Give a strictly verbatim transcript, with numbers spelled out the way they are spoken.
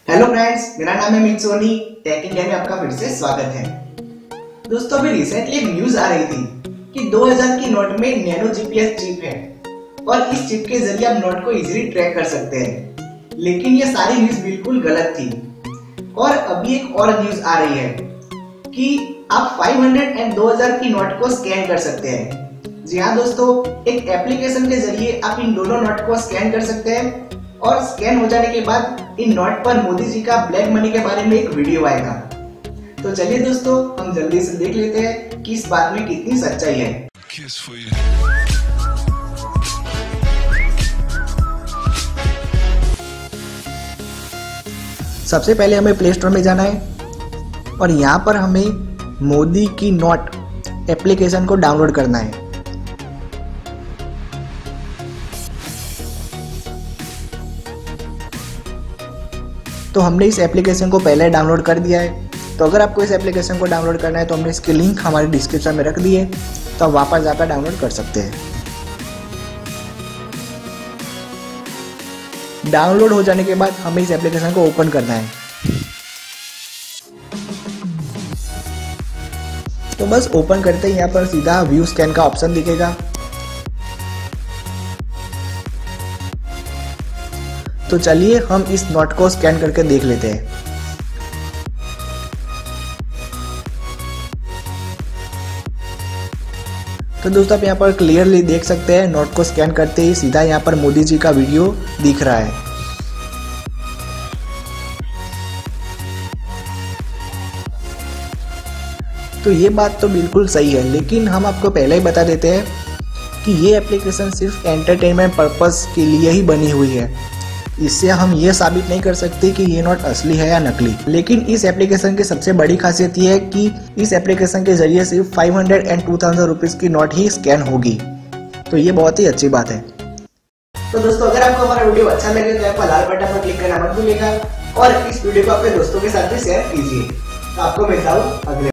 Hello friends, मेरा नाम है मीत सोनी। टेक इंडिया में आपका फिर से स्वागत है। दोस्तों, अभी रिसेंटली एक न्यूज आ रही थी कि दो हज़ार की नोट में नैनो जीपीएस चिप है और इस चिप के जरिए आप नोट को इजीली ट्रैक कर सकते हैं। लेकिन ये सारी न्यूज बिल्कुल गलत थी। और अभी एक और न्यूज आ रही है कि आप पाँच सौ एंड दो हज़ार की नोट को स्कैन कर सकते हैं। जी हाँ दोस्तों, एक एप्लीकेशन के जरिए आप इन दोनों नोट को स्कैन कर सकते हैं और स्कैन हो जाने के बाद इन नोट पर मोदी जी का ब्लैक मनी के बारे में एक वीडियो आएगा। तो चलिए दोस्तों, हम जल्दी से देख लेते हैं कि इस बात में कितनी सच्चाई है। सबसे पहले हमें प्ले स्टोर में जाना है और यहाँ पर हमें मोदी की नोट एप्लीकेशन को डाउनलोड करना है। तो हमने इस एप्लीकेशन को पहले डाउनलोड कर दिया है। तो अगर आपको इस एप्लीकेशन को डाउनलोड करना है तो हमने इसके लिंक हमारे डिस्क्रिप्शन में रख दिए, तो आप वापस जाकर डाउनलोड कर सकते हैं। डाउनलोड हो जाने के बाद हमें इस एप्लीकेशन को ओपन करना है। तो बस ओपन करते ही यहाँ पर सीधा व्यू स्कैन का ऑप्शन दिखेगा। तो चलिए हम इस नोट को स्कैन करके देख लेते हैं। तो दोस्तों, आप यहाँ पर क्लियरली देख सकते हैं नोट को स्कैन करते ही सीधा यहाँ पर मोदी जी का वीडियो दिख रहा है। तो ये बात तो बिल्कुल सही है, लेकिन हम आपको पहले ही बता देते हैं कि ये एप्लीकेशन सिर्फ एंटरटेनमेंट पर्पस के लिए ही बनी हुई है। इससे हम ये साबित नहीं कर सकते कि ये नोट असली है या नकली। लेकिन इस एप्लीकेशन की सबसे बड़ी खासियत ये है कि इस एप्लीकेशन के जरिए सिर्फ पाँच सौ एंड दो हज़ार रुपीस की नोट ही स्कैन होगी। तो ये बहुत ही अच्छी बात है। तो दोस्तों, अगर आपको हमारा वीडियो अच्छा लगे तो आपको लाल बटन पर क्लिक करना मत भूलिएगा और इस वीडियो को अपने दोस्तों के साथ भी शेयर कीजिए। तो आपको मिलता हूँ अगले